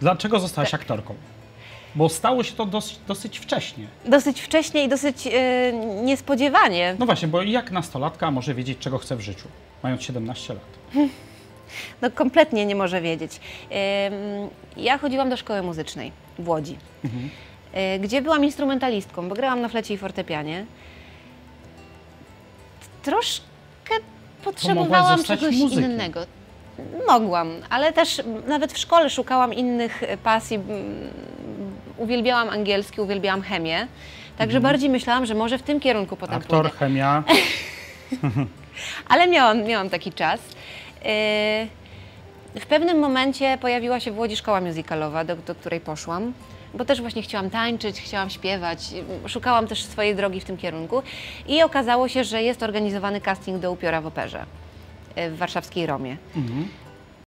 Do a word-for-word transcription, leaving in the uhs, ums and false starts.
Dlaczego zostałaś aktorką? Bo stało się to dosyć, dosyć wcześnie. Dosyć wcześnie i dosyć yy, niespodziewanie. No właśnie, bo jak nastolatka może wiedzieć, czego chce w życiu, mając siedemnaście lat? No kompletnie nie może wiedzieć. Yy, ja chodziłam do szkoły muzycznej w Łodzi, mhm. yy, gdzie byłam instrumentalistką, bo grałam na flecie i fortepianie. Troszkę potrzebowałam czegoś muzykiem. innego. Mogłam, ale też nawet w szkole szukałam innych pasji. Uwielbiałam angielski, uwielbiałam chemię, także mhm. bardziej myślałam, że może w tym kierunku potem Aktor, pójdę. chemia. Ale miałam, miałam taki czas. W pewnym momencie pojawiła się w Łodzi szkoła musicalowa, do, do której poszłam, bo też właśnie chciałam tańczyć, chciałam śpiewać, szukałam też swojej drogi w tym kierunku i okazało się, że jest organizowany casting do upiora w operze w warszawskiej Romie. Mhm.